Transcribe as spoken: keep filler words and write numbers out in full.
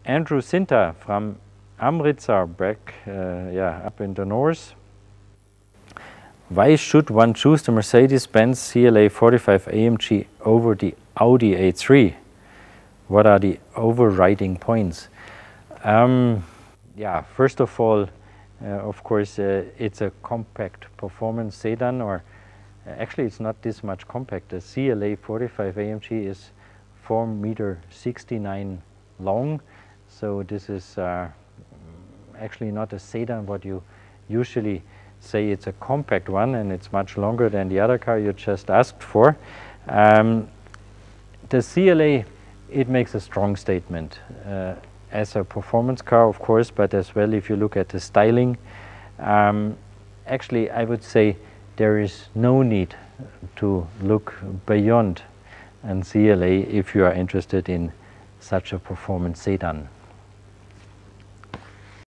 Andrew Sinta from Amritsar, back uh, yeah, up in the north. Why should one choose the Mercedes-Benz C L A forty-five A M G over the Audi A three? What are the overriding points? Um, yeah, first of all, uh, of course, uh, it's a compact performance sedan, or uh, actually it's not this much compact. The C L A forty-five A M G is four meter sixty-nine long, so this is uh, actually not a sedan what you usually say. It's a compact one, and it's much longer than the other car you just asked for. Um, the C L A, it makes a strong statement uh, as a performance car, of course, but as well if you look at the styling. Um, actually, I would say there is no need to look beyond an C L A if you are interested in such a performance sedan.